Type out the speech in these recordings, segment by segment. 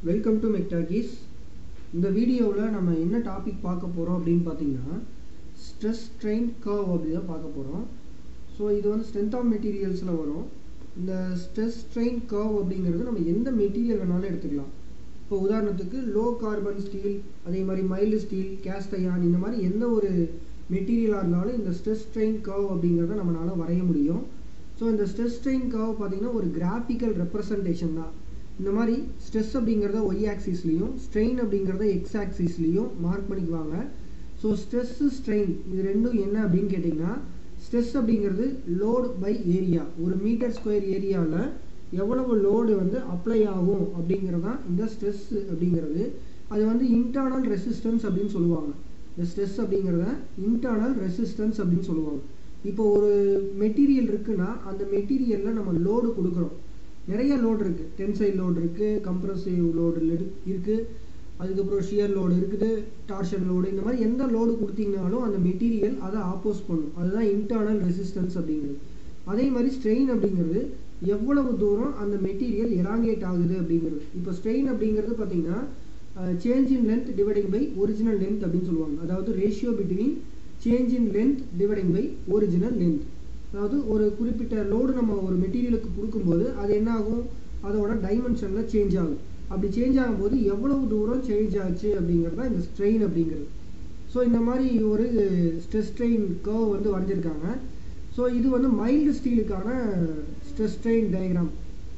Welcome to மெக்டாகிஸ். இந்த வீடியோவில் நம்ம என்ன டாபிக் பார்க்க போகிறோம் அப்படின்னு பார்த்தீங்கன்னா ஸ்ட்ரெஸ் ஸ்ட்ரெயின் கர்வ் அப்படி தான் பார்க்க போகிறோம். ஸோ இது வந்து ஸ்ட்ரென்த் ஆஃப் மெட்டீரியல்ஸில் வரும். இந்த ஸ்ட்ரெஸ் ஸ்ட்ரெயின் கர்வ் அப்படிங்கிறது நம்ம எந்த மெட்டீரியல் வேணாலும் எடுத்துக்கலாம். இப்போ உதாரணத்துக்கு லோ கார்பன் ஸ்டீல், அதே மாதிரி மைல்டு ஸ்டீல், கேஸ்ட் அயர்ன், இந்த மாதிரி எந்த ஒரு மெட்டீரியலாக இருந்தாலும் இந்த ஸ்ட்ரெஸ் ஸ்ட்ரெயின் கர்வ் அப்படிங்கிறத நம்மளால் வரைய முடியும். ஸோ இந்த ஸ்ட்ரெஸ் ஸ்ட்ரெயின் கர்வ் பார்த்திங்கன்னா ஒரு கிராஃபிக்கல் ரெப்ரசன்டேஷன் தான். இந்த மாதிரி ஸ்ட்ரெஸ் அப்படிங்கிறத ஒய் ஆக்சிஸ்லேயும் ஸ்ட்ரெயின் அப்படிங்கிறத எக்ஸ் ஆக்சிஸ்லேயும் மார்க் பண்ணிக்குவாங்க. ஸோ ஸ்ட்ரெஸ்ஸு ஸ்ட்ரெயின் இது ரெண்டும் என்ன அப்படின்னு கேட்டிங்கன்னா, ஸ்ட்ரெஸ் அப்படிங்கிறது லோடு பை ஏரியா, ஒரு மீட்டர் ஸ்கொயர் ஏரியாவில் எவ்வளவு லோடு வந்து அப்ளை ஆகும் அப்படிங்கிறது தான் இந்த ஸ்ட்ரெஸ் அப்படிங்கிறது. அது வந்து இன்டர்னல் ரெசிஸ்டன்ஸ் அப்படின்னு சொல்லுவாங்க. இந்த ஸ்ட்ரெஸ் அப்படிங்கிறத இன்டர்னல் ரெசிஸ்டன்ஸ் அப்படின்னு சொல்லுவாங்க. இப்போ ஒரு மெட்டீரியல் இருக்குன்னா அந்த மெட்டீரியலில் நம்ம லோடு கொடுக்குறோம். நிறைய லோடு இருக்குது, டென்சைல் லோடு இருக்குது, கம்ப்ரசிவ் லோடு இருக்குது, அதுக்கப்புறம் ஷியர் லோடு இருக்குது, டார்ஷன் லோடு, இந்த மாதிரி எந்த லோடு கொடுத்தீங்கனாலும் அந்த மெட்டீரியல் அதை ஆப்போஸ் பண்ணும். அதுதான் இன்டர்னல் ரெசிஸ்டன்ஸ் அப்படிங்கிறது. அதே மாதிரி ஸ்ட்ரெயின் அப்படிங்கிறது எவ்வளவு தூரம் அந்த மெட்டீரியல் எலாங்கேட் ஆகுது அப்படிங்கிறது. இப்போ ஸ்ட்ரெயின் அப்படிங்கிறது பார்த்தீங்கன்னா change in length dividing by original length அப்படின்னு சொல்லுவாங்க. அதாவது ratio between change in length dividing by original length. அதாவது ஒரு குறிப்பிட்ட லோடு நம்ம ஒரு மெட்டீரியலுக்கு கொடுக்கும்போது அது என்ன ஆகும், அதோட டைமென்ஷனில் சேஞ்ச் ஆகும். அப்படி சேஞ்ச் ஆகும்போது எவ்வளவு தூரம் சேஞ்ச் ஆச்சு அப்படிங்கிறது தான் இந்த ஸ்ட்ரெயின் அப்படிங்கிறது. ஸோ இந்த மாதிரி ஒரு ஸ்ட்ரெஸ் ஸ்ட்ரெயின் கர்வ் வந்து வரைஞ்சிருக்காங்க. ஸோ இது வந்து மைல்டு ஸ்டீலுக்கான ஸ்ட்ரெஸ் ஸ்ட்ரெயின் டயக்ராம்.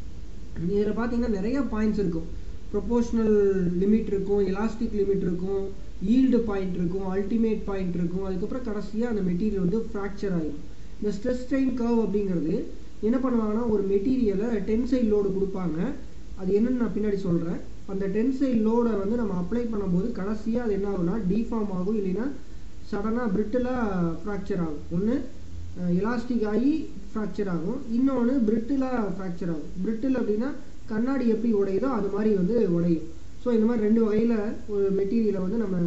இதில் பார்த்தீங்கன்னா நிறைய பாயிண்ட்ஸ் இருக்கும். ப்ரொபோஷனல் லிமிட் இருக்கும், எலாஸ்டிக் லிமிட் இருக்கும், ஈல்டு பாயிண்ட் இருக்கும், அல்டிமேட் பாயிண்ட் இருக்கும், அதுக்கப்புறம் கடைசியாக அந்த மெட்டீரியல் வந்து ஃப்ராக்சர் ஆகிடும். இந்த ஸ்ட்ரெஸ் ஸ்ட்ரெயின் கர்வ் அப்படிங்கிறது என்ன பண்ணுவாங்கன்னா, ஒரு மெட்டீரியலை டென்சைல் லோடு கொடுப்பாங்க. அது என்னென்னு நான் பின்னாடி சொல்கிறேன். அந்த டென்சைல் லோடை வந்து நம்ம அப்ளை பண்ணும்போது கடைசியாக அது என்ன ஆகும்னா டிஃபார்ம் ஆகும், இல்லைன்னா சடனாக பிரிட்டிலாக ஃப்ராக்சர் ஆகும். ஒன்று எலாஸ்டிக் ஆகி ஃப்ராக்சர் ஆகும், இன்னொன்று பிரிட்டிலாக ஃப்ராக்சர் ஆகும். பிரிட்டில் அப்படின்னா கண்ணாடி எப்படி உடையுதோ அது மாதிரி வந்து உடையும். ஸோ இந்த மாதிரி ரெண்டு வகையில் ஒரு மெட்டீரியலை வந்து நம்ம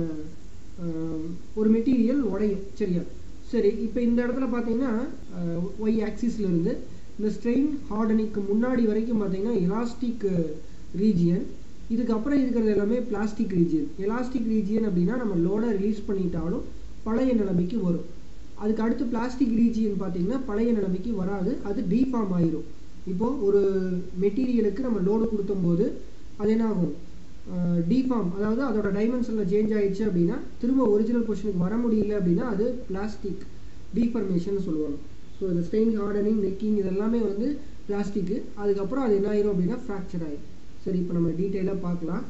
ஒரு மெட்டீரியல் உடையும். சரியா? சரி, இப்போ இந்த இடத்துல பார்த்தீங்கன்னா ஒய் ஆக்சிஸில் இருந்து இந்த ஸ்ட்ரெயின் ஹார்டனிக்கு முன்னாடி வரைக்கும் பார்த்தீங்கன்னா எலாஸ்டிக் ரீஜியன், இதுக்கப்புறம் இருக்கிறது எல்லாமே பிளாஸ்டிக் ரீஜியன். எலாஸ்டிக் ரீஜியன் அப்படின்னா நம்ம லோடை ரிலீஸ் பண்ணிட்டாலும் பழைய நிலைமைக்கு வரும். அதுக்கு அடுத்து பிளாஸ்டிக் ரீஜியன் பார்த்தீங்கன்னா பழைய நிலைமைக்கு வராது, அது டீஃபார்ம் ஆயிரும். இப்போது ஒரு மெட்டீரியலுக்கு நம்ம லோடு கொடுக்கும்போது அது என்ன ஆகும், டிஃபார்ம், அதாவது அதோட டைமென்ஷனில் சேஞ்ச் ஆகிடுச்சு அப்படின்னா திரும்ப ஒரிஜினல் பொசிஷனுக்கு வர முடியல அப்படின்னா அது பிளாஸ்டிக் டீஃபர்மேஷன் சொல்லுவாங்க. ஸோ இந்த ஸ்ட்ரெயின் ஹார்டனிங், நெக்கிங் இதெல்லாமே வந்து பிளாஸ்டிக்கு. அதுக்கப்புறம் அது என்ன ஆயிரும் அப்படின்னா ஃப்ராக்சர் ஆயிடும். சரி, இப்போ நம்ம டீட்டெயிலாக பார்க்கலாம்.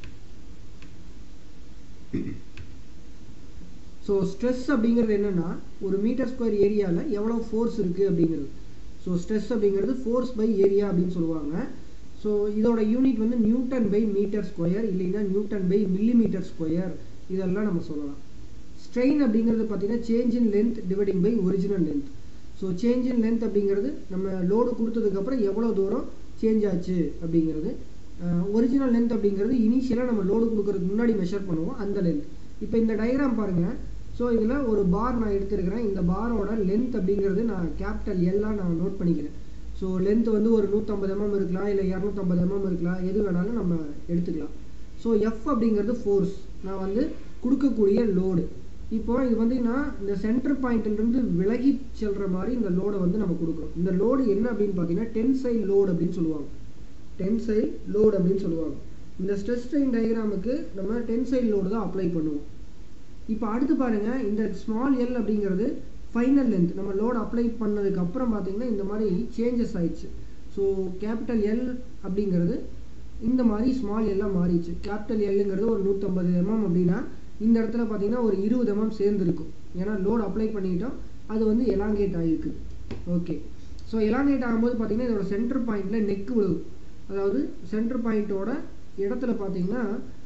ஸோ ஸ்ட்ரெஸ் அப்படிங்கிறது என்னென்னா ஒரு மீட்டர் ஸ்கொயர் ஏரியாவில் எவ்வளோ ஃபோர்ஸ் இருக்குது அப்படிங்கிறது. ஸோ ஸ்ட்ரெஸ் அப்படிங்கிறது ஃபோர்ஸ் பை ஏரியா அப்படின்னு சொல்லுவாங்க. ஸோ இதோட யூனிட் வந்து நியூட்டன் பை மீட்டர் ஸ்கொயர், இல்லைன்னா நியூட்டன் பை மில்லிமீட்டர் ஸ்கொயர், இதெல்லாம் நம்ம சொல்லலாம். ஸ்ட்ரெயின் அப்படிங்கிறது பார்த்தீங்கன்னா change in length dividing by original length. So change in length அப்படிங்கிறது நம்ம லோடு கொடுத்ததுக்கப்புறம் எவ்வளோ தூரம் சேஞ்ச் ஆச்சு அப்படிங்கிறது. ஒரிஜினல் லென்த் அப்படிங்கிறது இனிஷியலாக நம்ம லோடு கொடுக்கறதுக்கு முன்னாடி மெஷர் பண்ணுவோம் அந்த லென்த். இப்போ இந்த டயக்ராம் பாருங்கள். ஸோ இதில் ஒரு பார் நான் எடுத்துருக்கிறேன். இந்த பாரோட லென்த் அப்படிங்கிறது நான் கேபிட்டல் எல்லாம் நான் நோட் பண்ணிக்கிறேன். ஸோ லென்த் வந்து ஒரு 150 mm இருக்கலாம், இல்லை 250 mm இருக்கலாம், எது வேணாலும் நம்ம எடுத்துக்கலாம். ஸோ எஃப் அப்படிங்கிறது ஃபோர்ஸ், நான் வந்து கொடுக்கக்கூடிய லோடு. இப்போ இது பார்த்தீங்கன்னா இந்த சென்டர் பாயிண்ட்லேருந்து விலகி செல்கிற மாதிரி இந்த லோடை வந்து நம்ம கொடுக்குறோம். இந்த லோடு என்ன அப்படின்னு பார்த்தீங்கன்னா டென்சைல் லோடு அப்படின்னு சொல்லுவாங்க. டென்சைல் லோடு அப்படின்னு சொல்லுவாங்க. இந்த ஸ்ட்ரெஸ் ஸ்ட்ரெயின் டயக்ராமுக்கு நம்ம டென்சைல் லோடு தான் அப்ளை பண்ணுவோம். இப்போ அடுத்து பாருங்கள், இந்த ஸ்மால் எல் அப்படிங்கிறது ஃபைனல் லென்த். நம்ம லோடு அப்ளை பண்ணதுக்கு அப்புறம் பார்த்தீங்கன்னா இந்த மாதிரி சேஞ்சஸ் ஆயிடுச்சு. ஸோ கேபிட்டல் எல் அப்படிங்கிறது இந்த மாதிரி ஸ்மால் எல்லாம் மாறிடுச்சு. கேபிட்டல் எல்லுங்கிறது ஒரு 150 mm அப்படின்னா இந்த இடத்துல பார்த்தீங்கன்னா ஒரு 20 mm சேர்ந்துருக்கும். ஏன்னா லோடு அப்ளை பண்ணிக்கிட்டோம், அது வந்து எலாங்கேட் ஆகிருக்கு. ஓகே, ஸோ எலாங்கேட் ஆகும்போது பார்த்தீங்கன்னா இதோட சென்டர் பாயிண்டில் நெக் விழுகும். அதாவது சென்டர் பாயிண்ட்டோட இடத்துல பார்த்தீங்கன்னா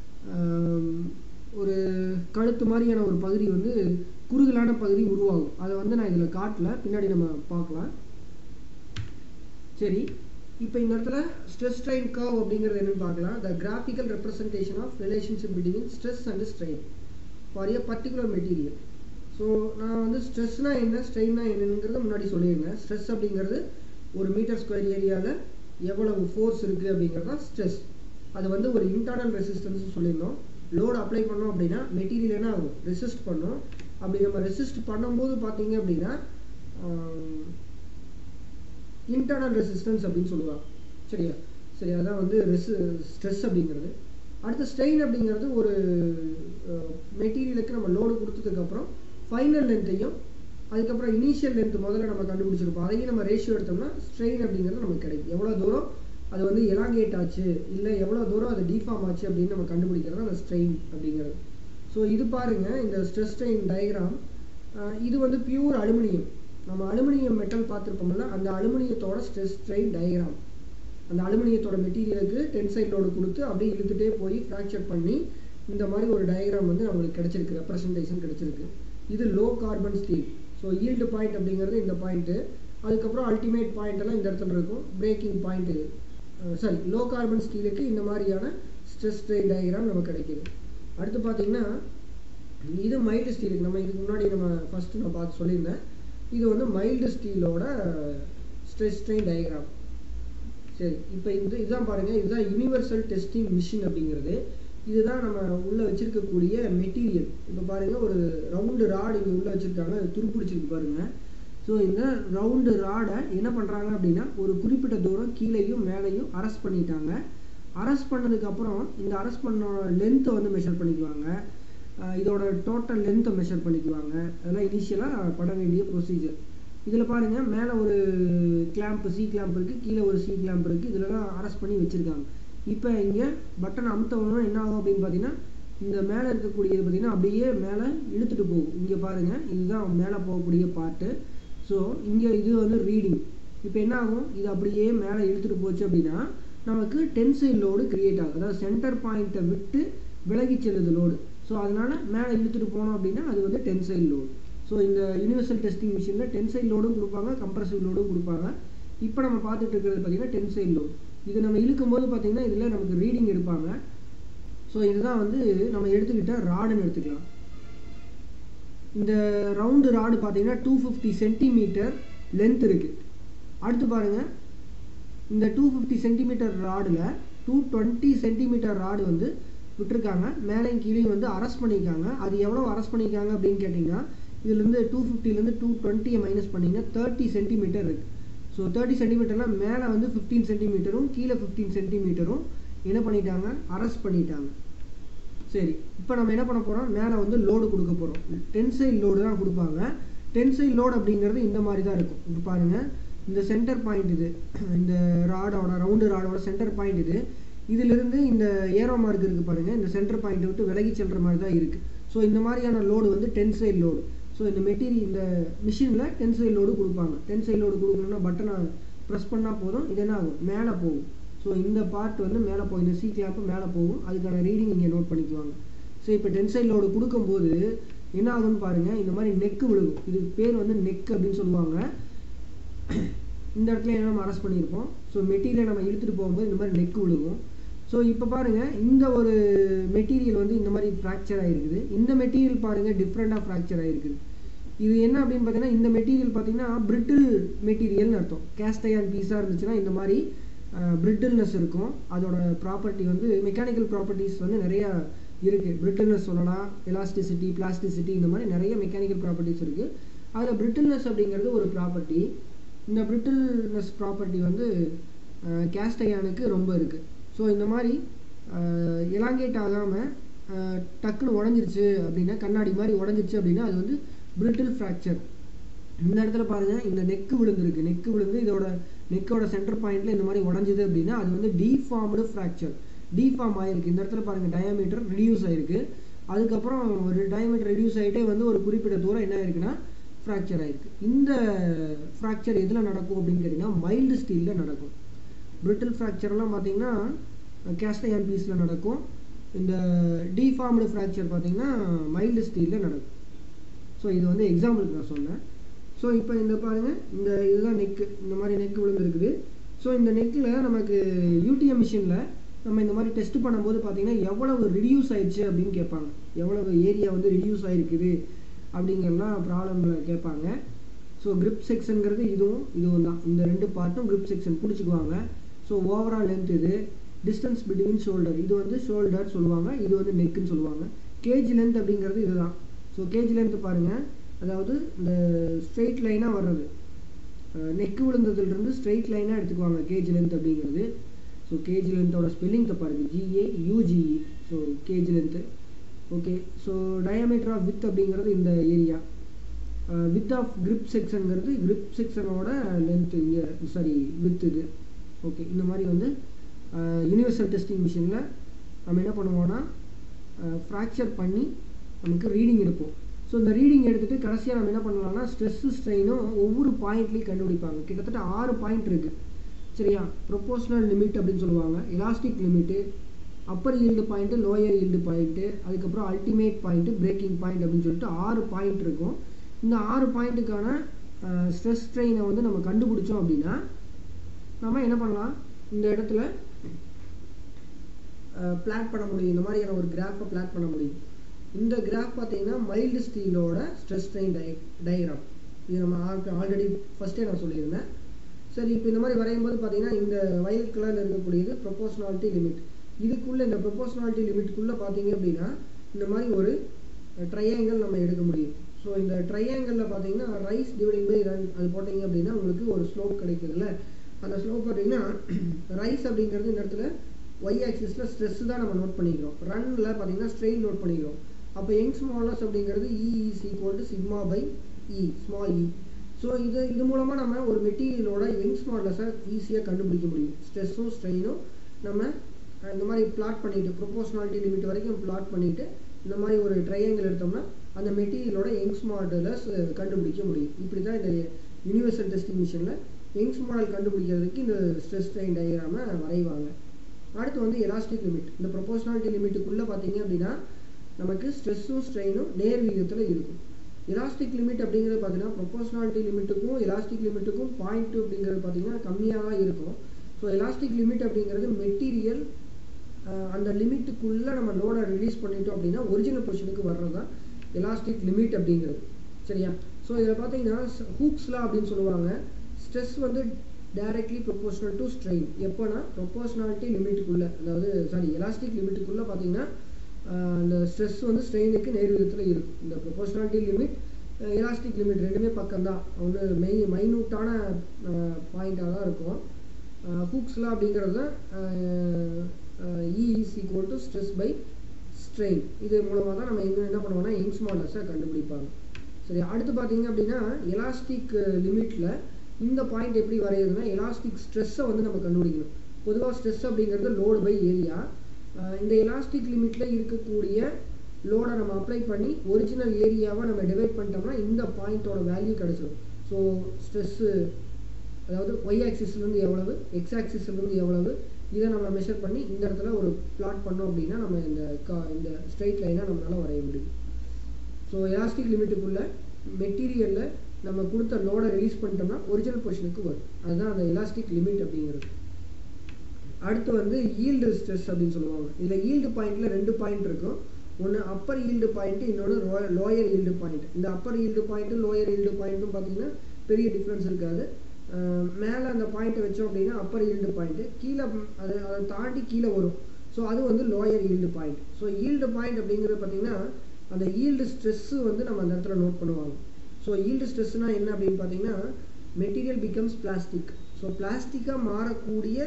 ஒரு கழுத்து மாதிரியான ஒரு பகுதி வந்து குறுகலான பகுதி உருவாகும். அதை வந்து நான் இதில் காட்டல, பின்னாடி நம்ம பார்க்கலாம். சரி, இப்போ இந்த இடத்துல ஸ்ட்ரெஸ் ஸ்ட்ரெயின் கர்வ் அப்படிங்கிறது என்னன்னு பார்க்கலாம். The graphical representation of relationship between stress and strain for a particular material. So நான் வந்து ஸ்ட்ரெஸ்னா என்ன, ஸ்ட்ரெயின்னா என்னங்கிறத முன்னாடி சொல்லியிருந்தேன். ஸ்ட்ரெஸ் அப்படிங்கிறது ஒரு மீட்டர் ஸ்கொயர் ஏரியாவில் எவ்வளவு ஃபோர்ஸ் இருக்குது அப்படிங்கிறது தான் ஸ்ட்ரெஸ். அது வந்து ஒரு இன்டர்னல் ரெசிஸ்டன்ஸ் சொல்லியிருந்தோம். லோடு அப்ளை பண்ணோம் அப்படின்னா மெட்டீரியல் என்ன ஆகும், ரெசிஸ்ட் பண்ணும். அப்படி நம்ம ரெசிஸ்ட் பண்ணும்போது பார்த்தீங்க அப்படின்னா இன்டர்னல் ரெசிஸ்டன்ஸ் அப்படின்னு சொல்லுவாங்க. சரியா? சரி, அதான் வந்து ஸ்ட்ரெஸ் அப்படிங்கிறது. அடுத்த ஸ்ட்ரெயின் அப்படிங்கிறது ஒரு மெட்டீரியலுக்கு நம்ம லோடு கொடுத்ததுக்கப்புறம் ஃபைனல் லென்த்தையும் அதுக்கப்புறம் இனிஷியல் லென்த் முதல்ல நம்ம கண்டுபிடிச்சிருப்போம், அதையும் நம்ம ரேஷியோ எடுத்தோம்னா ஸ்ட்ரெயின் அப்படிங்கிறது நமக்கு கிடைக்கும். எவ்வளோ தூரம் அது வந்து எலாங்கேட் ஆச்சு, இல்லை எவ்வளோ தூரம் அது டிஃபார்ம் ஆச்சு அப்படின்னு நம்ம கண்டுபிடிக்கிறது அந்த ஸ்ட்ரெயின் அப்படிங்கிறது. ஸோ இது பாருங்கள், இந்த ஸ்ட்ரெஸ் ஸ்ட்ரெயின் டயக்ராம். இது வந்து பியூர் அலுமினியம். நம்ம அலுமினியம் மெட்டல் பார்த்துருப்போம்ல, அந்த அலுமினியத்தோட ஸ்ட்ரெஸ் ஸ்ட்ரெயின் டயக்ராம். அந்த அலுமினியத்தோட மெட்டீரியலுக்கு டென்சைல் லோடு கொடுத்து அப்படியே இழுத்துட்டே போய் ஃப்ராக்சர் பண்ணி இந்த மாதிரி ஒரு டயக்ராம் வந்து நம்மளுக்கு கிடைச்சிருக்கு, ரெப்ரசன்டேஷன் கிடைச்சிருக்கு. இது low carbon steel. So yield point அப்படிங்கிறது இந்த பாயிண்ட்டு, அதுக்கப்புறம் அல்டிமேட் பாயிண்ட் எல்லாம் இந்த இடத்துல இருக்கும். Breaking point sorry low carbon ஸ்டீலுக்கு இந்த மாதிரியான ஸ்ட்ரெஸ் ஸ்ட்ரெயின் டயக்ராம் நமக்கு கிடைக்கிது. அடுத்து பார்த்தீங்கன்னா இது மைல்டு ஸ்டீலுக்கு, நம்ம இதுக்கு முன்னாடி நம்ம ஃபஸ்ட்டு நான் பார்த்து சொல்லியிருந்தேன். இது வந்து மைல்டு ஸ்டீலோட ஸ்ட்ரெஸ் ஸ்ட்ரெயின் டயக்ராம். சரி, இப்போ இதுதான் பாருங்கள், இதுதான் யூனிவர்சல் டெஸ்டிங் மிஷின் அப்படிங்கிறது. இதுதான் நம்ம உள்ளே வச்சுருக்கக்கூடிய மெட்டீரியல். இப்போ பாருங்கள், ஒரு ரவுண்டு ராடு இங்கே உள்ளே வச்சுருக்காங்க, அது துருப்பிடிச்சிருக்கு பாருங்கள். ஸோ இந்த ரவுண்டு ராடை என்ன பண்ணுறாங்க அப்படின்னா ஒரு குறிப்பிட்ட தூரம் கீழேயும் மேலேயும் அரெஸ்ட் பண்ணிட்டாங்க. அரெஸ்ட் பண்ணதுக்கப்புறம் இந்த அரெஸ்ட் பண்ண லென்த்தை வந்து மெஷர் பண்ணிக்குவாங்க, இதோட டோட்டல் லென்த்தை மெஷர் பண்ணிக்குவாங்க. அதெல்லாம் இனிஷியலாக பண்ண வேண்டிய ப்ரொசீஜர். இதில் பாருங்கள், மேலே ஒரு கிளாம்ப் சி கிளாம்ப் இருக்குது, கீழே ஒரு சி கிளாம்ப் இருக்குது, இதிலலாம் அரெஸ்ட் பண்ணி வச்சுருக்காங்க. இப்போ இங்கே பட்டன் அமுத்தவங்க என்ன ஆகும் அப்படின்னு பார்த்தீங்கன்னா இந்த மேலே இருக்கக்கூடியது பார்த்திங்கன்னா அப்படியே மேலே இழுத்துட்டு போகும். இங்கே பாருங்கள், இதுதான் மேலே போகக்கூடிய பார்ட்டு. ஸோ இங்கே இது வந்து ரீடிங். இப்போ என்ன ஆகும், இது அப்படியே மேலே இழுத்துட்டு போச்சு அப்படின்னா நமக்கு டென்சைல் லோடு கிரியேட் ஆகும். அதாவது சென்டர் பாயிண்ட்டை விட்டு விலகி செல்லுது லோடு. ஸோ அதனால் மேலே இழுத்துட்டு போனோம் அப்படின்னா அது வந்து டென்சைல் லோடு. ஸோ இந்த யூனிவர்சல் டெஸ்டிங் மிஷினில் டென்சைல் லோடும் கொடுப்பாங்க, கம்ப்ரசிவ் லோடும் கொடுப்பாங்க. இப்போ நம்ம பார்த்துட்டு இருக்கிறது பார்த்திங்கன்னா டென்சைல் லோடு. இது நம்ம இழுக்கும்போது பார்த்திங்கன்னா இதில் நமக்கு ரீடிங் எடுப்பாங்க. ஸோ இதுதான் வந்து நம்ம எடுத்துக்கிட்ட ராடுன்னு எடுத்துக்கலாம். இந்த ரவுண்டு ராடு பார்த்தீங்கன்னா 250 சென்டிமீட்டர் லென்த் இருக்குது. அடுத்து பாருங்கள், இந்த 250 சென்டிமீட்டர் ராடில் 220 சென்டிமீட்டர் ராடு வந்து விட்டுருக்காங்க, மேலேயும் கீழேயும் வந்து அரெஸ்ட் பண்ணியிருக்காங்க. அது எவ்வளோ அரெஸ்ட் பண்ணியிருக்காங்க அப்படின்னு கேட்டிங்கன்னா இதுலேருந்து 250லேருந்து 220 மைனஸ் பண்ணிங்கன்னா 30 சென்டிமீட்டர் இருக்குது. ஸோ 30 சென்டிமீட்டர்னால் மேலே வந்து 15 சென்டிமீட்டரும் கீழே 15 சென்டிமீட்டரும் என்ன பண்ணிட்டாங்க, அரெஸ்ட் பண்ணிட்டாங்க. சரி, இப்போ நம்ம என்ன பண்ண போகிறோம், மேலே வந்து லோடு கொடுக்க போகிறோம். டென்சைல் லோடு தான் கொடுப்பாங்க. டென்சைல் லோடு அப்படிங்கிறது இந்த மாதிரி தான் இருக்கும். இப்போ பாருங்கள், இந்த சென்டர் பாயிண்ட் இது, இந்த ராடோட ரவுண்டு ராடோட சென்டர் பாயிண்ட் இது. இதிலிருந்து இந்த ஏரோ மார்க் இருக்குது பாருங்கள், இந்த சென்டர் பாயிண்ட்டை விட்டு விலகி செல்கிற மாதிரி தான் இருக்குது. ஸோ இந்த மாதிரியான லோடு வந்து டென்சைல் லோடு. ஸோ இந்த மெட்டீரியல் இந்த மிஷினில் டென்சைல் லோடு கொடுப்பாங்க. டென்சைல் லோடு கொடுக்கணுன்னா பட்டனை ப்ரெஸ் பண்ணால் போதும், இது என்ன ஆகும், மேலே போகும். ஸோ இந்த பார்ட் வந்து மேலே போகும், இந்த சி கிளாப்பு மேலே போகும். அதுக்கான ரீடிங் இங்கே நோட் பண்ணிக்குவாங்க. ஸோ இப்போ டென்சைல் லோடு கொடுக்கும்போது என்ன ஆகும்னு பாருங்கள், இந்த மாதிரி நெக்கு விழுகும். இதுக்கு பேர் வந்து நெக் அப்படின்னு சொல்லுவாங்க. இந்த இடத்துல என்ன நம்ம அரெஸ்ட் பண்ணியிருப்போம். ஸோ மெட்டீரியலை நம்ம இழுத்துட்டு போகும்போது இந்த மாதிரி நெக்கு விழுகும். ஸோ இப்போ பாருங்கள், இந்த ஒரு மெட்டீரியல் வந்து இந்த மாதிரி ஃப்ராக்சர் ஆகிருக்குது. இந்த மெட்டீரியல் பாருங்கள் டிஃப்ரெண்ட்டாக ஃப்ராக்சர் ஆகிருக்குது. இது என்ன அப்படின்னு பார்த்தீங்கன்னா இந்த மெட்டீரியல் பார்த்தீங்கன்னா பிரிட்டில் மெட்டீரியல்னு அர்த்தம். கேஸ்ட் அயர்ன் பீஸாக இருந்துச்சுன்னா இந்த மாதிரி பிரிட்டில்னஸ் இருக்கும். அதோட ப்ராப்பர்ட்டி வந்து மெக்கானிக்கல் ப்ராப்பர்ட்டிஸ் வந்து நிறையா இருக்குது. பிரிட்டில்னஸ் சொல்லலாம், எலாஸ்டிசிட்டி, பிளாஸ்டிசிட்டி, இந்த மாதிரி நிறைய மெக்கானிக்கல் ப்ராப்பர்ட்டிஸ் இருக்குது. அதில் பிரிட்டில்னஸ் அப்படிங்கிறது ஒரு ப்ராப்பர்ட்டி. இந்த பிரிட்டில்னஸ் ப்ராப்பர்ட்டி வந்து கேஸ்ட் அயர்னுக்கு ரொம்ப இருக்குது. ஸோ இந்த மாதிரி எலாங்கேட் ஆகாமல் டக்குன்னு உடஞ்சிருச்சு அப்படின்னா, கண்ணாடி மாதிரி உடஞ்சிருச்சு அப்படின்னா அது வந்து பிரிட்டில் ஃப்ராக்சர். இந்த இடத்துல பாருங்கள், இந்த நெக்கு விழுந்துருக்கு. நெக்கு விழுந்து இதோட நெக்கோட சென்டர் பாயிண்ட்டில் இந்த மாதிரி உடஞ்சிது அப்படின்னா அது வந்து டீஃபார்ம்டு ஃப்ராக்சர். டீஃபார்ம் ஆகிருக்கு. இந்த இடத்துல பாருங்கள் டயாமீட்டர் ரெடியூஸ் ஆகிருக்கு. அதுக்கப்புறம் ஒரு டயாமீட்டர் ரெடியூஸ் ஆகிட்டே வந்து ஒரு குறிப்பிட்ட தூரம் என்ன ஆயிருக்குன்னா ஃப்ராக்சர் ஆகிருக்கு. இந்த ஃப்ராக்சர் எதில் நடக்கும் அப்படின்னு கேட்டிங்கன்னா மைல்டு ஸ்டீலில் நடக்கும். பிரிட்டில் ஃப்ராக்சர்லாம் பார்த்தீங்கன்னா கேஸ்ட் அயர்ன் பீஸில் நடக்கும். இந்த டீஃபார்ம்டு ஃப்ராக்சர் பார்த்தீங்கன்னா மைல்டு ஸ்டீலில் நடக்கும். ஸோ இது வந்து எக்ஸாம்பிளுக்கு நான் சொன்னேன். ஸோ இப்போ இந்த பாருங்கள், இந்த இதுதான் நெக்கு, இந்த மாதிரி நெக்கு விழுந்துருக்குது. ஸோ இந்த நெக்கில் நமக்கு யூடிஎம் மிஷினில் நம்ம இந்த மாதிரி டெஸ்ட் பண்ணும்போது பார்த்தீங்கன்னா எவ்வளவு ரிடியூஸ் ஆயிடுச்சு அப்படின்னு கேட்பாங்க. எவ்வளவு ஏரியா வந்து ரிடியூஸ் ஆகிருக்குது அப்படிங்கிறலாம் ப்ராப்ளமில் கேட்பாங்க. ஸோ கிரிப் செக்ஷனுங்கிறது இதுவும் தான். இந்த ரெண்டு பார்ட்டும் கிரிப் செக்ஷன் பிடிச்சிக்குவாங்க. ஸோ ஓவரால் லென்த் இது, டிஸ்டன்ஸ் பிட்வீன் ஷோல்டர், இது வந்து ஷோல்டர் சொல்லுவாங்க, இது வந்து நெக்குன்னு சொல்லுவாங்க. கேஜ் லென்த் அப்படிங்கிறது இதுதான். ஸோ கேஜ் லென்த் பாருங்கள், அதாவது இந்த ஸ்ட்ரெயிட் லைனாக வர்றது, நெக்கு விழுந்ததுலேருந்து ஸ்ட்ரெயிட் லைனாக எடுத்துக்குவாங்க கேஜ் லென்த் அப்படிங்கிறது. ஸோ கேஜ் லென்த்தோட ஸ்பெல்லிங் பாருங்கள், GAUGE. So gauge length. Okay. So diameter of width அப்படிங்கிறது இந்த ஏரியா. வித் ஆஃப் கிரிப் செக்ஷனுங்கிறது கிரிப் செக்ஷனோட லென்த்து, இங்கே சாரி வித் இது. ஓகே. இந்த மாதிரி வந்து யூனிவர்சல் டெஸ்டிங் மிஷினில் நம்ம என்ன பண்ணுவோம்னா ஃப்ராக்சர் பண்ணி நமக்கு ரீடிங் எடுப்போம். ஸோ இந்த ரீடிங் எடுத்துகிட்டு கடைசியாக நம்ம என்ன பண்ணலாம்னா ஸ்ட்ரெஸ்ஸு ஸ்ட்ரெயினும் ஒவ்வொரு பாயிண்ட்லேயும் கண்டுபிடிப்பாங்க. கிட்டத்தட்ட 6 பாயிண்ட் இருக்குது. சரியா? ப்ரொபோஷனல் லிமிட் அப்படின்னு சொல்லுவாங்க, elastic limit, upper yield point, lower yield point, அதுக்கப்புறம் அல்டிமேட் பாயிண்ட்டு, பிரேக்கிங் பாயிண்ட் அப்படின்னு சொல்லிட்டு 6 பாயிண்ட் இருக்கும். இந்த 6 பாயிண்ட்டுக்கான ஸ்ட்ரெஸ் ஸ்ட்ரெயினை வந்து நம்ம கண்டுபிடிச்சோம் அப்படின்னா நம்ம என்ன பண்ணலாம், இந்த இடத்துல பிளாட் பண்ண முடியும். இந்த மாதிரியான ஒரு கிராஃபை பிளாட் பண்ண முடியும். இந்த கிராஃப் பார்த்தீங்கன்னா மைல்டு ஸ்டீலோட ஸ்ட்ரெஸ் ஸ்ட்ரெயின் டயக்ராம். இது நம்ம ஆல்ரெடி ஃபஸ்ட்டே நான் சொல்லியிருந்தேன். சரி, இப்போ இந்த மாதிரி வரையும் போது பார்த்தீங்கன்னா இந்த வயலட் கலரில் இருக்கக்கூடியது ப்ரொபோஷனாலிட்டி லிமிட். இதுக்குள்ளே இந்த ப்ரொபோஷனாலிட்டி லிமிட்டுக்குள்ளே பார்த்தீங்க அப்படின்னா இந்த மாதிரி ஒரு ட்ரையாங்கிள் நம்ம எடுக்க முடியும். ஸோ இந்த ட்ரையாங்கிளில் பார்த்தீங்கன்னா ரைஸ் டிவைடிங் பை ரன் அது போட்டிங்க அப்படின்னா உங்களுக்கு ஒரு ஸ்லோப் கிடைக்குதுல்ல. அந்த ஸ்லோப் பார்த்தீங்கன்னா ரைஸ் அப்படிங்கிறது இந்த இடத்துல ஒய் ஆக்சிஸில் ஸ்ட்ரெஸ் தான் நம்ம நோட் பண்ணிக்கிறோம். ரன்னில் பார்த்தீங்கன்னா ஸ்ட்ரெயின் நோட் பண்ணிக்கிறோம். அப்போ யங்ஸ் மாடுலஸ் அப்படிங்கிறது E is equal to sigma by E, small E. So இது மூலமாக நம்ம ஒரு மெட்டீரியலோட யங்ஸ் மாடுலஸை ஈஸியாக கண்டுபிடிக்க முடியும். ஸ்ட்ரெஸ்ஸும் ஸ்ட்ரெயினும் நம்ம இந்த மாதிரி பிளாட் பண்ணிவிட்டு ப்ரொபோஷனாலிட்டி லிமிட் வரைக்கும் பிளாட் பண்ணிவிட்டு இந்த மாதிரி ஒரு ட்ரையாங்கிள் எடுத்தோம்னா அந்த மெட்டீரியலோட யங்ஸ் மாடுலஸ் கண்டுபிடிக்க முடியும். இப்படி தான் இந்த யூனிவர்சல் டெஸ்டிங் மிஷினில் யங்ஸ் மாடல் கண்டுபிடிக்கிறதுக்கு இந்த ஸ்ட்ரெஸ் ஸ்ட்ரெயின் டயக்ராமை வரைவாங்க. அடுத்து வந்து எலாஸ்டிக் லிமிட். இந்த ப்ரொபோஷனாலிட்டி லிமிட்டுக்குள்ளே பார்த்தீங்க அப்படின்னா நமக்கு ஸ்ட்ரெஸ்ஸும் ஸ்ட்ரெயினும் நேர் விகிதத்தில் இருக்கும். எலாஸ்டிக் லிமிட் அப்படிங்கிறது பார்த்தீங்கன்னா ப்ரொபோஷனாலிட்டி லிமிட்டுக்கும் எலாஸ்டிக் லிமிட்டுக்கும் 0.2 அப்படிங்கிறது பார்த்தீங்கன்னா கம்மியாக தான் இருக்கும். ஸோ எலாஸ்டிக் லிமிட் அப்படிங்கிறது மெட்டீரியல் அந்த லிமிட்டுக்குள்ளே நம்ம லோடை ரிலீஸ் பண்ணிட்டோம் அப்படின்னா ஒரிஜினல் பொசிஷனுக்கு வர்றது தான் எலாஸ்டிக் லிமிட் அப்படிங்கிறது. சரியா? ஸோ இதில் பார்த்தீங்கன்னா ஹூக்ஸ்லாம் அப்படின்னு சொல்லுவாங்க. ஸ்ட்ரெஸ் வந்து டைரக்ட்லி ப்ரொபோஷனல் டு ஸ்ட்ரெயின். எப்போனா ப்ரொபோஷனாலிட்டி லிமிட்டுக்குள்ளே, அதாவது சாரி எலாஸ்டிக் லிமிட்டுக்குள்ளே பார்த்தீங்கன்னா அந்த ஸ்ட்ரெஸ் வந்து ஸ்ட்ரெயினுக்கு நேர் விதத்தில் இருக்கும். இந்த ப்ரொபோஷனாலிட்டி லிமிட் எலாஸ்டிக் லிமிட் ரெண்டுமே பக்கம் தான், ஒன்று மைனூட்டான பாயிண்ட்டாக தான் இருக்கும். ஹூக்ஸ்லாம் அப்படிங்கிறது E is equal to stress by strain. இது மூலமாக தான் நம்ம என்ன பண்ணுவோம்னா யங்ஸ் மாடுலஸை கண்டுபிடிப்பாங்க. சரி, அடுத்து பார்த்தீங்க அப்படின்னா எலாஸ்டிக் லிமிட்டில் இந்த பாயிண்ட் எப்படி வரையுதுன்னா எலாஸ்டிக் ஸ்ட்ரெஸ்ஸை வந்து நம்ம கண்டுபிடிக்கணும். பொதுவாக ஸ்ட்ரெஸ் அப்படிங்கிறது லோடு பை ஏரியா. இந்த எலாஸ்டிக் லிமிட்டில் இருக்கக்கூடிய லோடை நம்ம அப்ளை பண்ணி ஒரிஜினல் ஏரியாவை நம்ம டிவைட் பண்ணிட்டோம்னா இந்த பாயிண்ட்டோட வேல்யூ கிடச்சிடும். ஸோ ஸ்ட்ரெஸ்ஸு அதாவது ஒய் ஆக்சிஸ்லேருந்து எவ்வளவு, எக்ஸ் ஆக்சிஸ்லேருந்து எவ்வளவு, இதை நம்ம மெஷர் பண்ணி இந்த இடத்துல ஒரு பிளாட் பண்ணோம் அப்படின்னா நம்ம இந்த ஸ்ட்ரெயிட் லைனாக நம்மளால் வரைய முடியும். ஸோ எலாஸ்டிக் லிமிட்டுக்குள்ளே மெட்டீரியலில் நம்ம கொடுத்த லோடை ரிலீஸ் பண்ணிட்டோம்னா ஒரிஜினல் பொசிஷனுக்கு வரும். அதுதான் அந்த எலாஸ்டிக் லிமிட் அப்படிங்கிறது. அடுத்து வந்து ஈல்டு ஸ்ட்ரெஸ் அப்படின்னு சொல்லுவாங்க. இதில் ஈல்டு பாயிண்டில் 2 பாயிண்ட் இருக்கும். ஒன்று அப்பர் ஈல்டு பாயிண்ட்டு, இன்னொன்று லோயர் ஈல்டு பாயிண்ட். இந்த அப்பர் ஈல்டு பாயிண்ட்டும் லோயர் ஈல்டு பாயிண்ட்டும் பார்த்தீங்கன்னா பெரிய டிஃப்ரென்ஸ் இருக்காது. மேலே அந்த பாயிண்ட்டை வச்சோம் அப்படின்னா அப்பர் ஈல்டு பாயிண்ட்டு, கீழே அதை தாண்டி கீழே வரும். ஸோ அது வந்து lower yield point. So yield point அப்படிங்கிறது பார்த்தீங்கன்னா அந்த ஈல்டு ஸ்ட்ரெஸ்ஸு வந்து நம்ம அந்த இடத்துல நோட் பண்ணுவாங்க. ஸோ ஈல்டு ஸ்ட்ரெஸ்னால் என்ன அப்படின்னு பார்த்தீங்கன்னா மெட்டீரியல் பிகம்ஸ் பிளாஸ்டிக். ஸோ பிளாஸ்டிக்காக மாறக்கூடிய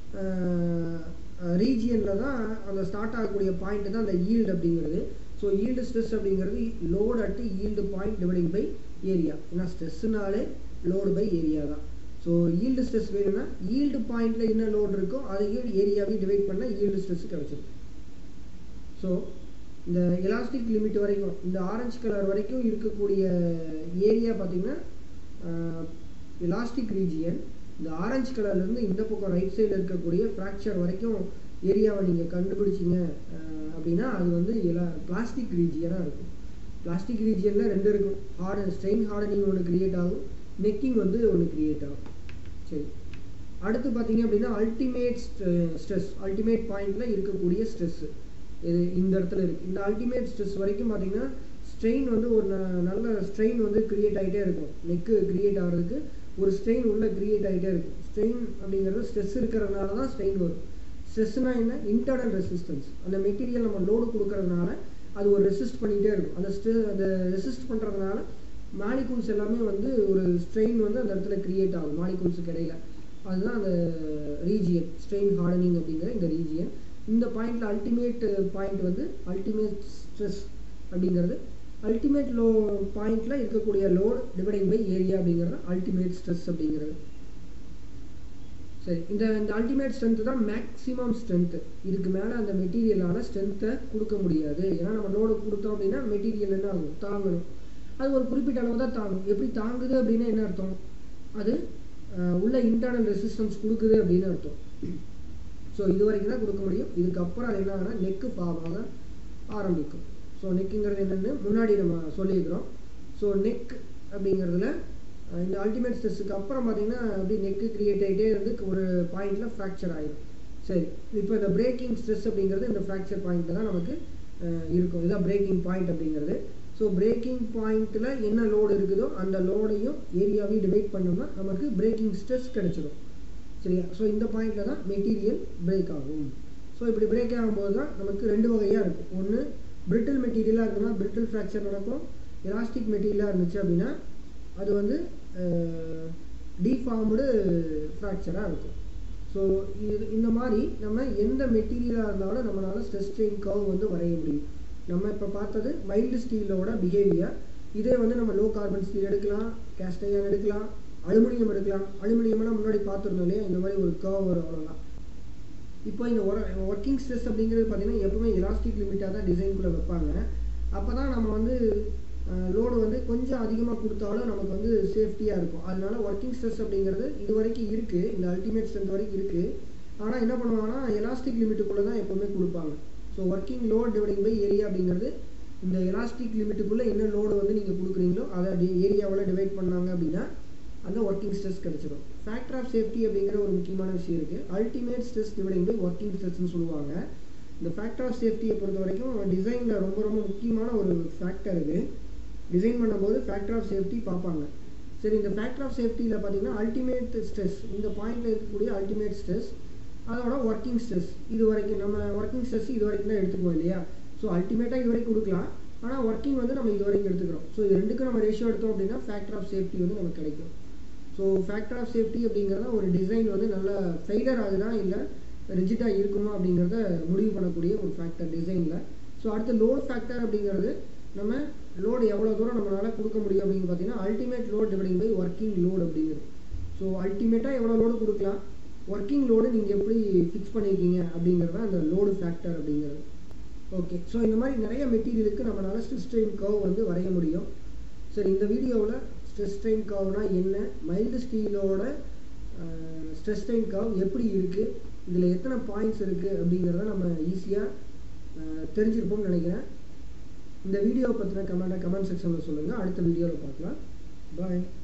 ரீஜியனில் தான் அந்த ஸ்டார்ட் ஆகக்கூடிய பாயிண்ட் தான் அந்த ஈல்டு அப்படிங்கிறது. ஸோ ஈல்டு ஸ்ட்ரெஸ் அப்படிங்கிறது load at yield point dividing by area. ஏன்னா ஸ்ட்ரெஸ்ஸுனாலே லோடு பை ஏரியா தான். ஸோ ஈல்டு ஸ்ட்ரெஸ் வேணும்னா ஈல்டு பாயிண்டில் என்ன லோடு இருக்கோ அதையும் ஏரியாவையும் டிவைட் பண்ணால் ஈல்டு ஸ்ட்ரெஸ் கிடச்சிடும். ஸோ இந்த எலாஸ்டிக் லிமிட் வரைக்கும் இந்த ஆரஞ்சு கலர் வரைக்கும் இருக்கக்கூடிய ஏரியா பார்த்திங்கன்னா எலாஸ்டிக் ரீஜியன். இந்த ஆரஞ்சு கலர்லேருந்து இந்த பக்கம் ரைட் சைடில் இருக்கக்கூடிய ஃப்ராக்சர் வரைக்கும் ஏரியாவை நீங்கள் கண்டுபிடிச்சிங்க அப்படின்னா அது வந்து பிளாஸ்டிக் ரீஜியனாக இருக்கும். பிளாஸ்டிக் ரீஜியனில் 2 இருக்கும். ஸ்ட்ரெயின் ஹார்டனிங் ஒன்று கிரியேட் ஆகும், நெக்கிங் வந்து ஒன்று கிரியேட் ஆகும். சரி, அடுத்து பார்த்தீங்க அப்படின்னா அல்டிமேட் ஸ்ட்ரெஸ், அல்டிமேட் பாயிண்டில் இருக்கக்கூடிய ஸ்ட்ரெஸ்ஸு இது இந்த இடத்துல இருக்குது. இந்த அல்டிமேட் ஸ்ட்ரெஸ் வரைக்கும் பார்த்தீங்கன்னா ஸ்ட்ரெயின் வந்து ஒரு நல்ல ஸ்ட்ரெயின் வந்து கிரியேட் ஆகிட்டே இருக்கும். நெக்கு கிரியேட் ஆகிறதுக்கு ஒரு ஸ்ட்ரெயின் உள்ளே கிரியேட் ஆகிட்டே இருக்கும். ஸ்ட்ரெயின் அப்படிங்கிறது ஸ்ட்ரெஸ் இருக்கிறதுனால தான் ஸ்ட்ரெயின் வரும். ஸ்ட்ரெஸ்னா என்ன, இன்டர்னல் ரெசிஸ்டன்ஸ். அந்த மெட்டீரியல் நம்ம லோடு கொடுக்கறதுனால அது ஒரு ரெசிஸ்ட் பண்ணிகிட்டே இருக்கும். அந்த ரெசிஸ்ட் பண்ணுறதுனால மாலிகூல்ஸ் எல்லாமே வந்து ஒரு ஸ்ட்ரெயின் வந்து அந்த இடத்துல கிரியேட் ஆகும் மாலிகூல்ஸுக்கு இடையில. அதுதான் அந்த ரீஜியன், ஸ்ட்ரெயின் ஹார்டனிங் அப்படிங்கிற இந்த ரீஜியன். இந்த பாயிண்டில் அல்டிமேட் பாயிண்ட் வந்து அல்டிமேட் ஸ்ட்ரெஸ் அப்படிங்கிறது. அல்டிமேட் பாயிண்டில் இருக்கக்கூடிய லோட் டிவைடிங் பை ஏரியா அப்படிங்கிறது அல்டிமேட் ஸ்ட்ரெஸ் அப்படிங்கிறது. சரி, இந்த அல்டிமேட் ஸ்ட்ரென்த்து தான் மேக்ஸிமம் ஸ்ட்ரென்த்து. இதுக்கு மேலே அந்த மெட்டீரியலால் ஸ்ட்ரென்த்தை கொடுக்க முடியாது. ஏன்னா நம்ம லோடு கொடுத்தோம் அப்படின்னா மெட்டீரியல் என்ன ஆகும், தாங்கணும். அது ஒரு குறிப்பிட்ட அளவு தான் தாங்கும். எப்படி தாங்குது அப்படின்னா என்ன அர்த்தம், அது உள்ள இன்டர்னல் ரெசிஸ்டன்ஸ் கொடுக்குது அப்படின்னு அர்த்தம். ஸோ இது வரைக்கும் தான் கொடுக்க முடியும். இதுக்கப்புறம் அது என்ன ஆகுனா நெக்கு ஃபார்ம் ஆக ஆரம்பிக்கும். ஸோ நெக்குங்கிறது என்னென்னு முன்னாடி நம்ம சொல்லியிருக்கிறோம். ஸோ நெக் அப்படிங்கிறதுல இந்த அல்டிமேட் ஸ்ட்ரெஸ்ஸுக்கு அப்புறம் பார்த்தீங்கன்னா அப்படி நெக்கு கிரியேட் ஆகிட்டே இருந்து ஒரு பாயிண்டில் ஃப்ராக்சர் ஆகிடும். சரி, இப்போ இந்த பிரேக்கிங் ஸ்ட்ரெஸ் அப்படிங்கிறது இந்த ஃப்ராக்சர் பாயிண்ட்டில் தான் நமக்கு இருக்கும். இதுதான் பிரேக்கிங் பாயிண்ட் அப்படிங்கிறது. ஸோ பிரேக்கிங் பாயிண்ட்டில் என்ன லோடு இருக்குதோ அந்த லோடையும் ஏரியாவையும் டிவைட் பண்ணோம்னா நமக்கு பிரேக்கிங் ஸ்ட்ரெஸ் கிடைச்சிடும். சரியா? ஸோ இந்த பாயிண்டில் தான் மெட்டீரியல் பிரேக் ஆகும். ஸோ இப்படி பிரேக் ஆகும்போது தான் நமக்கு ரெண்டு வகையாக இருக்கும். ஒன்று பிரிட்டில் மெட்டீரியலாக இருக்குன்னா பிரிட்டில் ஃப்ராக்சர் நடக்கும். எலாஸ்டிக் மெட்டீரியலாக இருந்துச்சு அப்படின்னா அது வந்து டிஃபார்ம்டு ஃப்ராக்சராக இருக்கும். ஸோ இந்த மாதிரி நம்ம எந்த மெட்டீரியலாக இருந்தாலும் நம்மளால் ஸ்ட்ரெஸ் ஸ்ட்ரெயின் கர்வ் வந்து வரைய முடியும். நம்ம இப்போ பார்த்தது மைல்டு ஸ்டீலோட பிஹேவியர். இதே வந்து நம்ம லோ கார்பன் ஸ்டீல் எடுக்கலாம், கேஸ்ட் அயர்ன் எடுக்கலாம், அலுமினியம் எடுக்கலாம். அலுமினியம்லாம் முன்னாடி பார்த்துருந்தோம் இல்லையா, இந்த மாதிரி ஒரு கர்வ் வரும், அவ்வளோதான். இப்போ இந்த ஒர்க்கிங் ஸ்ட்ரெஸ் அப்படிங்கிறது பார்த்தீங்கன்னா எப்பவுமே எலாஸ்டிக் லிமிட்டாக தான் டிசைனுக்குள்ளே வைப்பாங்க. அப்போ தான் நம்ம வந்து லோடு வந்து கொஞ்சம் அதிகமாக கொடுத்தாலும் நமக்கு வந்து சேஃப்டியாக இருக்கும். அதனால ஒர்க்கிங் ஸ்ட்ரெஸ் அப்படிங்கிறது இது வரைக்கும் இருக்குது, இந்த அல்டிமேட் ஸ்ட்ரென்த் வரைக்கும் இருக்குது. ஆனால் என்ன பண்ணுவாங்கன்னா எலாஸ்டிக் லிமிட்டுக்குள்ளே தான் எப்போவுமே கொடுப்பாங்க. So working load dividing by area அப்படிங்கிறது இந்த எலாஸ்டிக் லிமிட்டுக்குள்ளே என்ன லோடு வந்து நீங்கள் கொடுக்குறீங்களோ அதை ஏரியாவில் டிவைட் பண்ணாங்க அப்படின்னா அந்த ஒர்க்கிங் ஸ்ட்ரெஸ் கிடைச்சிடும். ஃபேக்டர் ஆஃப் சேஃப்டி அப்படிங்கிற ஒரு முக்கியமான விஷயம் இருக்குது. Ultimate stress dividing by working ஸ்ட்ரெஸ்ன்னு சொல்லுவாங்க. இந்த ஃபேக்டர் ஆஃப் சேஃப்டியை பொறுத்த வரைக்கும் டிசைனில் ரொம்ப ரொம்ப முக்கியமான ஒரு ஃபேக்டர் இது. டிசைன் பண்ணும்போது ஃபேக்டர் ஆஃப் சேஃப்டி பார்ப்பாங்க. சரி, இந்த ஃபேக்டர் ஆஃப் சேஃப்டியில் பார்த்தீங்கன்னா அல்டிமேட் ஸ்ட்ரெஸ், இந்த பாயிண்டில் இருக்கக்கூடிய அல்டிமேட் ஸ்ட்ரெஸ், அதோட ஒர்க்கிங் ஸ்ட்ரெஸ், இது வரைக்கும் நம்ம ஒர்க்கிங் ஸ்ட்ரெஸ் இது வரைக்கும் தான் எடுத்துக்குவோம் இல்லையா. ஸோ அல்டிமேட்டாக இது வரைக்கும் கொடுக்கலாம், ஆனால் ஒர்க்கிங் வந்து நம்ம இது வரைக்கும் எடுத்துக்கிறோம். ஸோ இது ரெண்டுக்கும் நம்ம ரேஷியோ எடுத்தோம் அப்படின்னா ஃபேக்டர் ஆஃப் சேஃப்டி வந்து நமக்கு கிடைக்கும். ஸோ ஃபேக்டர் ஆஃப் சேஃப்டி அப்படிங்கிறத ஒரு டிசைன் வந்து நல்லா ஃபெயிலியர் ஆகுதா இல்லை ரிஜிட்டாக இருக்குமா அப்படிங்கிறத முடிவு பண்ணக்கூடிய ஒரு ஃபேக்டர் டிசைனில். ஸோ அடுத்து லோடு ஃபேக்டர் அப்படிங்கிறது நம்ம லோடு எவ்வளோ தூரம் நம்மளால் கொடுக்க முடியும் அப்படின்னு பார்த்தீங்கன்னா ultimate load dividing by working load அப்படிங்கிறது. ஸோ அல்டிமேட்டாக எவ்வளோ லோடு கொடுக்கலாம், ஒர்க்கிங் லோடு நீங்கள் எப்படி ஃபிக்ஸ் பண்ணியிருக்கீங்க அப்படிங்கிறது அந்த லோடு ஃபேக்டர் அப்படிங்கிறது. ஓகே, ஸோ இந்த மாதிரி நிறைய மெட்டீரியலுக்கு நம்மளால் ஸ்ட்ரெஸ் ஸ்ட்ரெயின் கர்வ் வந்து வரைய முடியும். சரி, இந்த வீடியோவில் ஸ்ட்ரெஸ் ஸ்ட்ரெயின் கர்வ்னா என்ன, மைல்டு ஸ்டீலோட ஸ்ட்ரெஸ் ஸ்ட்ரெயின் கர்வ் எப்படி இருக்குது, இதில் எத்தனை பாயிண்ட்ஸ் இருக்குது அப்படிங்கிறத நம்ம ஈஸியாக தெரிஞ்சிருப்போம்னு நினைக்கிறேன். இந்த வீடியோவை பற்றின கமெண்ட் செக்ஷனில் சொல்லுங்கள். அடுத்த வீடியோவில் பார்க்கலாம். பாய்.